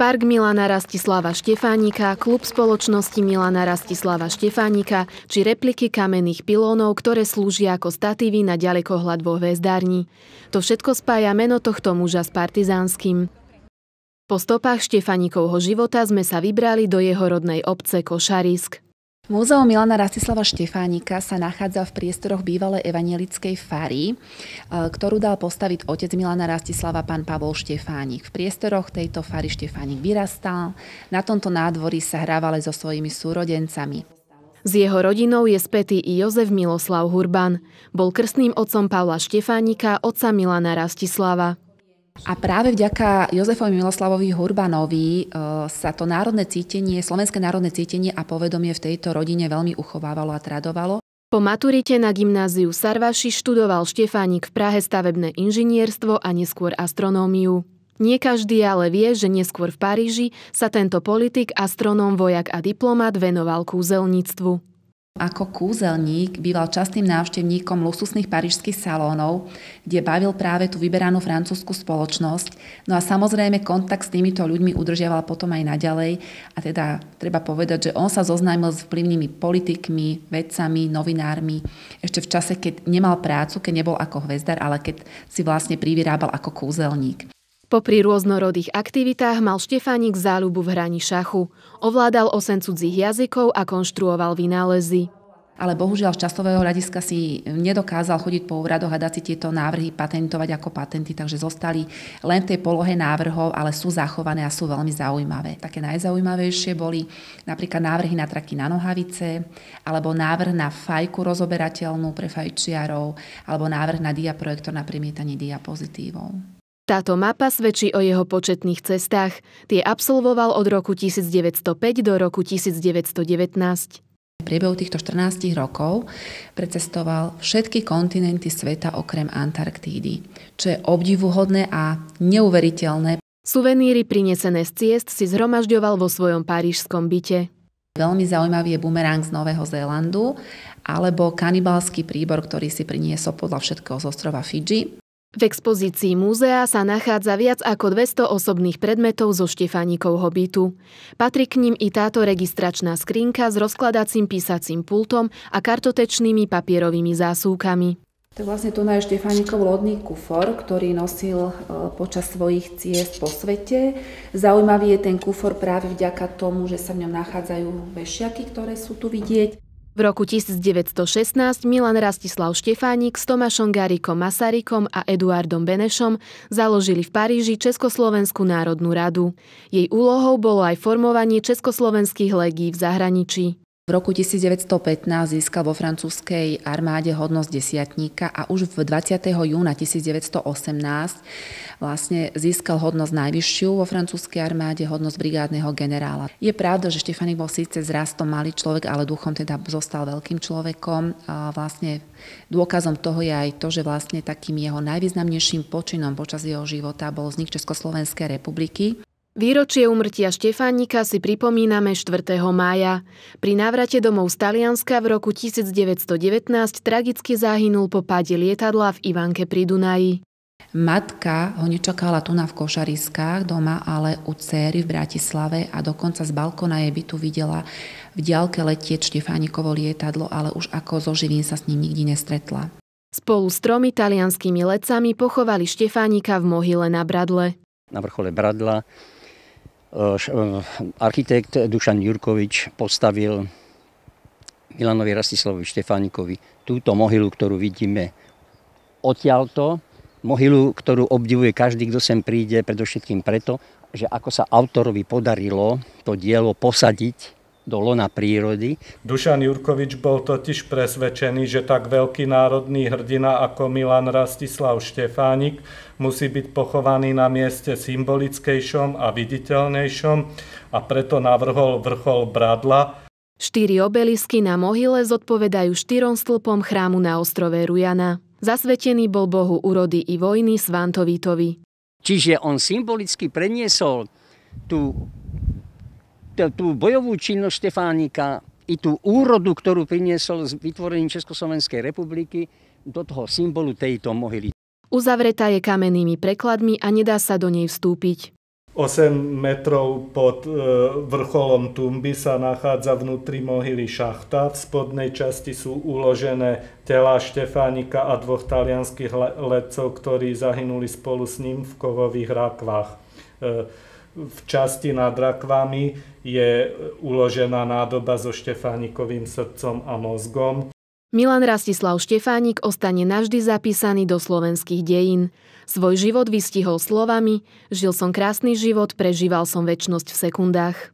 Park Milana Rastislava Štefánika, klub spoločnosti Milana Rastislava Štefánika či repliky kamenných pilónov, ktoré slúžia ako statívy na ďalekohľad vo hvezdárni. To všetko spája meno tohto muža s partizánskym. Po stopách Štefánikovho života sme sa vybrali do jeho rodnej obce Košarisk. Múzeum Milana Rastislava Štefánika sa nachádza v priestoroch bývalej evanjelickej fary, ktorú dal postaviť otec Milana Rastislava, pán Pavol Štefánik. V priestoroch tejto fary Štefánik vyrastal, na tomto nádvorí sa hrával so svojimi súrodencami. S jeho rodinou je spätý i Jozef Miloslav Hurban. Bol krstným otcom Pavla Štefánika, otca Milana Rastislava. A práve vďaka Jozefovi Miloslavovi Hurbanovi sa to národné cítenie, slovenské národné cítenie a povedomie v tejto rodine veľmi uchovávalo a tradovalo. Po maturite na gymnáziu Sarvaši študoval Štefánik v Prahe stavebné inžinierstvo a neskôr astronómiu. Nie každý ale vie, že neskôr v Paríži sa tento politik, astronóm, vojak a diplomat venoval kúzelníctvu. Ako kúzelník býval častým návštevníkom luxusných parížskych salónov, kde bavil práve tú vyberanú francúzsku spoločnosť. No a samozrejme kontakt s týmito ľuďmi udržiaval potom aj naďalej. A teda treba povedať, že on sa zoznámil s vplyvnými politikmi, vedcami, novinármi ešte v čase, keď nemal prácu, keď nebol ako hvezdar, ale keď si vlastne privyrábal ako kúzelník. Popri rôznorodých aktivitách mal Štefánik záľubu v hraní šachu. Ovládal 8 cudzích jazykov a konštruoval vynálezy. Ale bohužiaľ z časového hľadiska si nedokázal chodiť po úradoch a dať si tieto návrhy patentovať ako patenty, takže zostali len v tej polohe návrhov, ale sú zachované a sú veľmi zaujímavé. Také najzaujímavejšie boli napríklad návrhy na traky na nohavice, alebo návrh na fajku rozoberateľnú pre fajčiarov, alebo návrh na diaprojektor na premietanie diapozitívov. Táto mapa svedčí o jeho početných cestách. Tie absolvoval od roku 1905 do roku 1919. V priebehu týchto 14 rokov precestoval všetky kontinenty sveta okrem Antarktídy, čo je obdivuhodné a neuveriteľné. Suveníry prinesené z ciest si zhromažďoval vo svojom parížskom byte. Veľmi zaujímavý je bumerang z Nového Zélandu alebo kanibalský príbor, ktorý si priniesol podľa všetkého z ostrova Fidži. V expozícii múzea sa nachádza viac ako 200 osobných predmetov zo Štefánikovho bytu. Patrí k nim i táto registračná skrinka s rozkladacím písacím pultom a kartotečnými papierovými zásuvkami. Tak vlastne tu je Štefánikov lodný kufor, ktorý nosil počas svojich ciest po svete. Zaujímavý je ten kufor práve vďaka tomu, že sa v ňom nachádzajú vešiaky, ktoré sú tu vidieť. V roku 1916 Milan Rastislav Štefánik s Tomášom Garrikom Masarykom a Eduardom Benešom založili v Paríži Československú národnú radu. Jej úlohou bolo aj formovanie československých legií v zahraničí. V roku 1915 získal vo francúzskej armáde hodnosť desiatníka a už v 20. júna 1918 vlastne získal hodnosť najvyššiu vo francúzskej armáde, hodnosť brigádneho generála. Je pravda, že Štefánik bol síce zrastom malý človek, ale duchom teda zostal veľkým človekom. A vlastne dôkazom toho je aj to, že vlastne takým jeho najvýznamnejším počinom počas jeho života bol vznik Československej republiky. Výročie úmrtia Štefánika si pripomíname 4. mája. Pri návrate domov z Talianska v roku 1919 tragicky zahynul po páde lietadla v Ivanke pri Dunaji. Matka ho nečakala tu v Košariskách doma, ale u dcéry v Bratislave a dokonca z balkóna jej bytu videla v diaľke letieť Štefánikovo lietadlo, ale už ako zo živín sa s ním nikdy nestretla. Spolu s 3 talianskými letcami pochovali Štefánika v mohyle na Bradle. Na vrchole Bradla architekt Dušan Jurkovič postavil Milanovi Rastislavovi Štefánikovi túto mohylu, ktorú vidíme odtiaľto. Mohylu, ktorú obdivuje každý, kto sem príde, predovšetkým preto, že ako sa autorovi podarilo to dielo posadiť do lona prírody. Dušan Jurkovič bol totiž presvedčený, že tak veľký národný hrdina ako Milan Rastislav Štefánik musí byť pochovaný na mieste symbolickejšom a viditeľnejšom a preto navrhol vrchol Bradla. 4 obelisky na mohyle zodpovedajú 4 stĺpom chrámu na ostrove Rujana. Zasvetený bol bohu úrody i vojny Svantovitovi. Čiže on symbolicky preniesol tú bojovú činnosť Štefánika i tú úrodu, ktorú priniesol s vytvorením Československej republiky do toho symbolu tejto mohyly. Uzavretá je kamennými prekladmi a nedá sa do nej vstúpiť. 8 metrov pod vrcholom tumby sa nachádza vnútri mohyly šachta. V spodnej časti sú uložené tela Štefánika a 2 talianskych letcov, ktorí zahynuli spolu s ním v kovových rakvách. V časti nad rakvami je uložená nádoba so Štefánikovým srdcom a mozgom. Milan Rastislav Štefánik ostane navždy zapísaný do slovenských dejín. Svoj život vystihol slovami: žil som krásny život, prežíval som večnosť v sekundách.